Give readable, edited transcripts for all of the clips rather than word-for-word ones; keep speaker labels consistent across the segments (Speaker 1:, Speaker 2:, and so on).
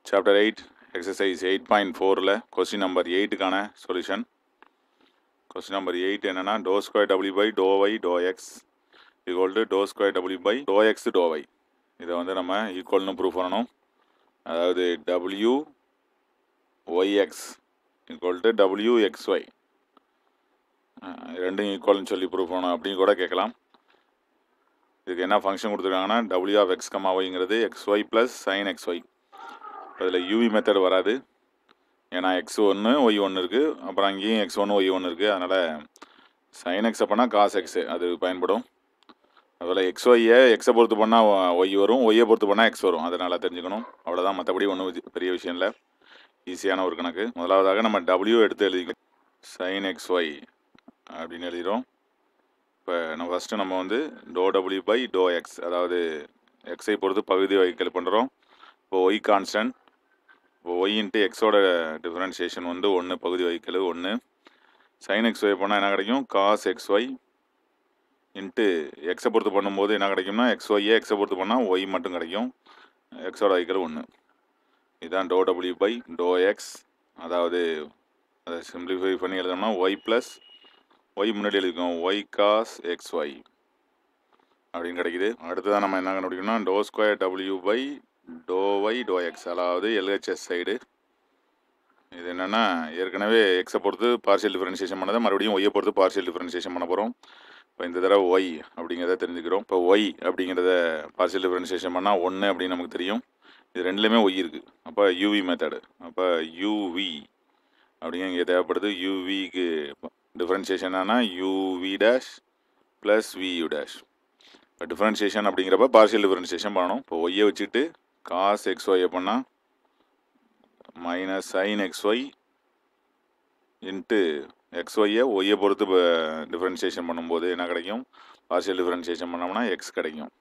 Speaker 1: Chapter 8, exercise 8.4 question number 8க்கான solution. Question number 8 என்னன்னா dou square w by dou y dou x equal to dou square w by dou x dou y. இதை வந்து நம்ம ஈக்குவல்னு prove பண்ணணும். அதாவது w yx equal to w xy ரெண்டும் ஈக்குவல்னு சொல்லி prove பண்ணணும் அப்படின்னு கூட கேட்கலாம். இதுக்கு என்ன ஃபங்க்ஷன் கொடுத்துருக்காங்கன்னா w of x, yங்கிறது xy plus sin xy. அதில் யூவி மெத்தட் வராது, ஏன்னா x1 y1 இருக்குது, அப்புறம் அங்கேயும் x1 y1 இருக்குது. அதனால் sin x அப்போனா cos x அது பயன்படும். அதில் xyயை எக்ஸை பொறுத்து பண்ணால் ஒய் வரும், ஒய்யை பொறுத்து பண்ணால் எக்ஸ் வரும். அதனால் தெரிஞ்சுக்கணும். அவ்வளோதான், மற்றபடி ஒன்றும் பெரிய விஷயம் இல்லை, ஈஸியான ஒரு கணக்கு. முதலாவதாக நம்ம w எடுத்து எழுதிக்கலாம். sin xy அப்படின்னு எழுதிடும். இப்போ ஃபஸ்ட்டு நம்ம வந்து dou w by dou x, அதாவது எக்ஸை பொறுத்து பகுதி வகைக்கல் பண்ணுறோம். இப்போ ஒய் கான்ஸ்டன்ட், இப்போ ஒய் இன்ட்டு எக்ஸோட டிஃப்ரென்ஷியேஷன் வந்து 1, பகுதி வகைக்கல் 1. sin xy பண்ணால் என்ன கிடைக்கும், cos xy இன்ட்டு எக்ஸை பொறுத்து பண்ணும்போது என்ன கிடைக்கும்னா xyயை எக்ஸை பொறுத்து பண்ணால் ஒய் மட்டும் கிடைக்கும், எக்ஸோட வகைக்கல் 1. இதுதான் dou w by dou x. அதாவது அதை சிம்பிளிஃபை பண்ணி எழுதணும்னா ஒய் ப்ளஸ் ஒய் முன்னாடி எழுதிக்கோம், ஒய் காஸ் xy அப்படின்னு கிடைக்குது. அடுத்ததான் நம்ம என்ன கண்டுபிடிக்கணும்னா dou square w by dou y dou x, அதாவது LHS சைடு. இது என்னென்னா ஏற்கனவே எக்ஸை பொறுத்து பார்ஷியல் டிஃபரன்ஷியேஷன் பண்ணதை மறுபடியும் ஒய்யை பொறுத்து பார்ஷியல் டிஃபரன்ஷியேஷன் பண்ண போகிறோம். இப்போ இந்த தடவை ஒய் அப்படிங்கிறத தெரிஞ்சுக்கிறோம். இப்போ ஒய் அப்படிங்கிறத பார்ஷியல் டிஃபரன்ஷியேஷன் பண்ணால் 1 அப்படின்னு நமக்கு தெரியும். இது ரெண்டுலேயுமே ஒய் இருக்குது. அப்போ யூவி மெத்தடு. அப்போ யூவி அப்படிங்க இங்கே தேவைப்படுது. யூவிக்கு டிஃபரன்ஷியேஷன் ஆனால் UV dash plus VU dash. இப்போ டிஃபரன்ஷியேஷன் அப்படிங்கிறப்ப பார்ஷியல் டிஃபரன்ஷியேஷன் பண்ணணும். இப்போ ஒய்யை வச்சுட்டு cos xy பண்ணால் மைனஸ் sin xy இன்ட்டு xyயை ஒய்யை பொறுத்து டிஃபரன்ஷியேஷன் பண்ணும்போது என்ன கிடைக்கும், பார்ஷியல் டிஃபரன்ஷியேஷன் பண்ணோம்னா எக்ஸ் கிடைக்கும்.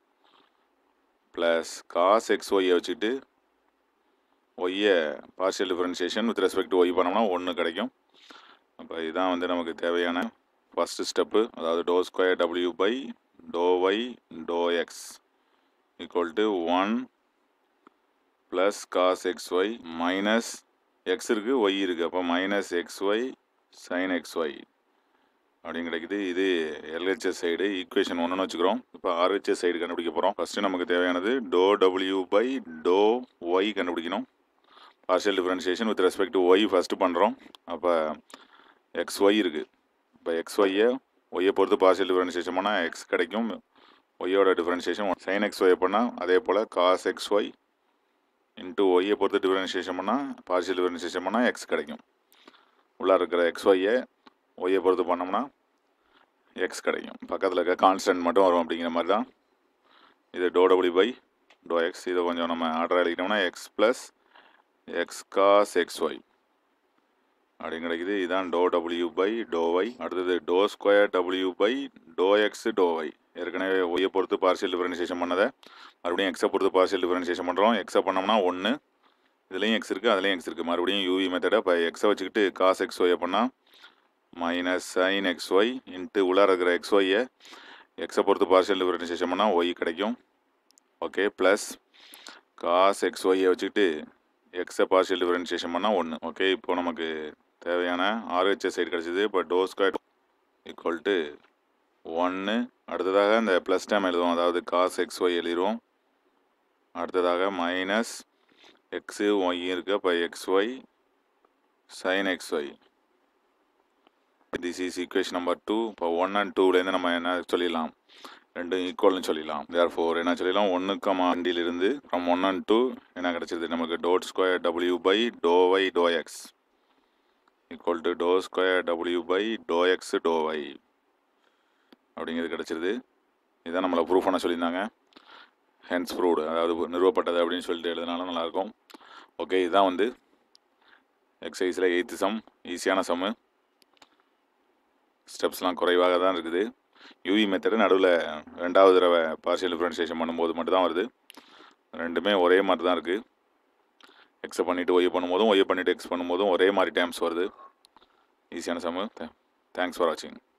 Speaker 1: ப்ளஸ் cos xyயை வச்சுட்டு ஒய்யை partial differentiation with respect y பண்ணோம்னா 1 கிடைக்கும். அப்போ இதுதான் வந்து நமக்கு தேவையான ஃபஸ்ட்டு ஸ்டெப்பு. அதாவது dou square w by dou y dou x equal to 1 plus cos xy minus x இருக்குது, y இருக்குது. அப்போ மைனஸ் xy sin xy அப்படின்னு கிடைக்குது. இது LHS சைடு ஈக்குவேஷன் 1ன்னு வச்சுக்கிறோம். இப்போ RHS சைடு கண்டுபிடிக்க போகிறோம். ஃபஸ்ட்டு நமக்கு தேவையானது dou w by dou y கண்டுபிடிக்கணும். Partial differentiation with respect to y first பண்ணுறோம். அப்போ xy இருக்குது. இப்போ xyயை ஒய்யை பொறுத்து பார்ஷியல் டிஃபரன்ஷியேஷன் பண்ணால் எக்ஸ் கிடைக்கும், ஒய்யோட டிஃபரன்ஷியேஷன் sin xy பண்ணால் அதே போல் cos xy இன்ட்டு ஒய்யை பொறுத்து டிஃபரன்ஷியேஷன் பண்ணால் பார்ஷியல் டிஃபரன்ஷியேஷன் பண்ணால் எக்ஸ் கிடைக்கும். உள்ளே இருக்கிற xyயை ஒய்யை பொறுத்து பண்ணோம்னா எக்ஸ் கிடைக்கும். பக்கத்தில் இருக்க கான்ஸ்டன்ட் மட்டும் வரும். அப்படிங்கிற மாதிரி தான் இது dou w by dou x. இதை கொஞ்சம் நம்ம ஆர்டராக எழுதிட்டோம்னா x plus x cos xy அப்படின்னு கிடைக்குது. இதுதான் dou w by dou y. அடுத்தது dou square w by dou x dou y. ஏற்கனவே ஒய்யை பொறுத்து பார்ஷியல் டிஃபரன்ஷியேஷன் பண்ணதை மறுபடியும் எக்ஸை பொறுத்து பார்ஷியல் டிஃபரன்ஷியேஷன் பண்ணுறோம். எக்ஸை பண்ணோம்னா 1, இதுலேயும் எக்ஸ் இருக்குது, அதுலேயும் எக்ஸ் இருக்குது. மறுபடியும் யூவி மெத்தடை இப்போ எக்ஸை வச்சுக்கிட்டு cos xy பண்ணால் மைனஸ் sin xy இன்ட்டு உள்ளார இருக்கிற xyயை எக்ஸை பொறுத்து பார்ஷியல் டிஃபரன்ஷியேஷன் பண்ணால் ஒய் கிடைக்கும். ஓகே, ப்ளஸ் cos xyயை வச்சுக்கிட்டு எக்ஸை பார்ஷியல் டிஃபரன்ஷியேஷன் பண்ணால் 1. ஓகே, இப்போ நமக்கு தேவையான RHS சைடு கிடச்சிது. இப்போ dou square ஈக்குவல் டு 1. அடுத்ததாக இந்த ப்ளஸ் டைம் எழுதுவோம், அதாவது cos xy எழுதிடுவோம். அடுத்ததாக மைனஸ் எக்ஸு ஒய் இருக்குது. அப்போ xy sin xy. This is equation number 2. இப்போ 1 and 2லேருந்து நம்ம என்ன சொல்லிடலாம், ரெண்டும் ஈக்குவல்னு சொல்லிடலாம். therefore என்ன சொல்லிடலாம், 1,2லிருந்து ஃப்ரம் 1 and 2 என்ன கிடச்சிது நமக்கு dou square w by dou y dou x equal to dou square w by dou x dou y அப்படிங்கிறது கிடச்சிருது. இதுதான் நம்மளை ப்ரூஃப் பண்ண சொல்லியிருந்தாங்க. ஹென்ஸ் ப்ரூவ்டு, அதாவது நிறுவப்பட்டது அப்படின்னு சொல்லிட்டு எழுதினாலும் நல்லாயிருக்கும். ஓகே, இதுதான் வந்து எக்ஸசைஸில் 8th சம். ஈஸியான சம்மு, ஸ்டெப்ஸ்லாம் குறைவாக தான் இருக்குது. யூவி மெத்தடு நடுவில் 2வது தடவை பார்ஷியல் டிஃபரன்ஷியேஷன் பண்ணும்போது மட்டும்தான் வருது. ரெண்டுமே ஒரே மாதிரி தான் இருக்குது. எக்ஸை பண்ணிவிட்டு ஒய் பண்ணும்போதும் ஒய்யை பண்ணிவிட்டு எக்ஸ் பண்ணும்போதும் ஒரே மாதிரி டைம்ஸ் வருது. ஈஸியான சம்மு. தேங்க்ஸ் ஃபார் வாட்சிங்.